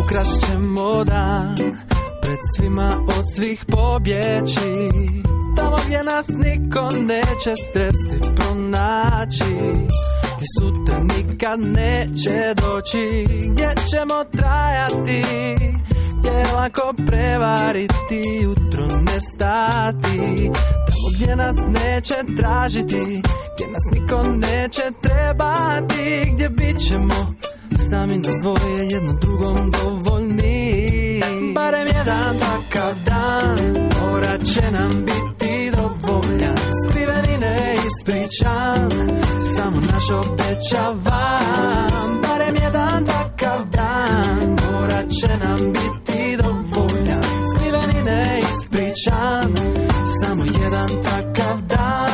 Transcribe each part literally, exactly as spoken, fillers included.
ukrast ćemo dan, pred svima od svih pobjeći, tamo gdje nas niko neće sresti, pronaći, gdje sutra nikad neće doći, gdje ćemo trajati, gdje je lako prevariti, jutro ne stati, tamo gdje nas neće tražiti, gdje nas niko neće trebati, gdje bit ćemo sami nas dvoje, jedno drugom dovoljni. Barem jedan takav dan morat će nam biti dovoljan, skriven i neispričan, samo naš obećavam. Barem jedan takav dan morat će nam biti dovoljan, skriven i neispričan, samo jedan takav dan.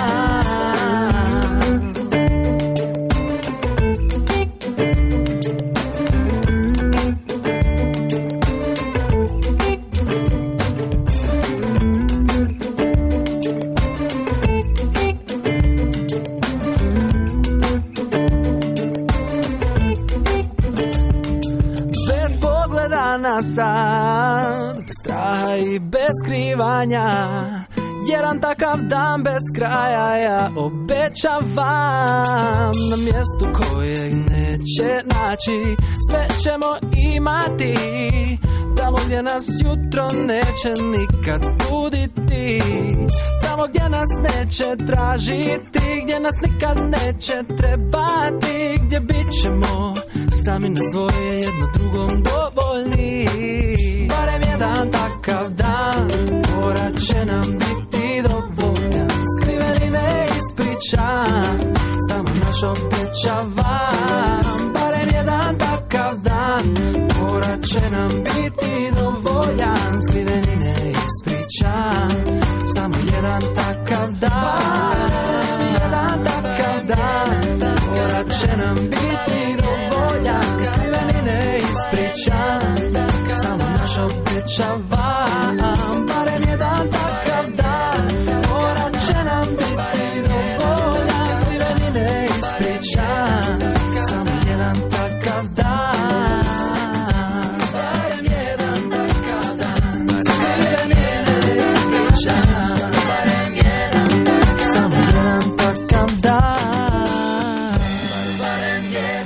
Sad, bez straha i bez skrivanja, jedan takav dan bez kraja ja obećavam. Na mjestu kojeg neće naći, sve ćemo imati, tamo gdje nas jutro neće nikad buditi, tamo gdje nas neće tražiti, gdje nas nikad neće trebati, gdje bit ćemo sami nas dvoje, jedno drugom dovoljni. Barem jedan takav dan morat će nam biti dovoljan, skriven i neispričan, samo naš obećavam. Barem jedan takav dan morat će nam biti dovoljan, skriven i neispričan, samo jedan takav dan. Barem jedan takav dan morat će nam biti dovoljan, skriven i neispričan, samo naš obećavam. Barem jedan takav dan morat će nam biti dovoljan, skriven i neispričan, samo jedan takav dan. Barem jedan takav dan, skriven i neispričan, barem jedan, samo jedan takav dan. Barem jedan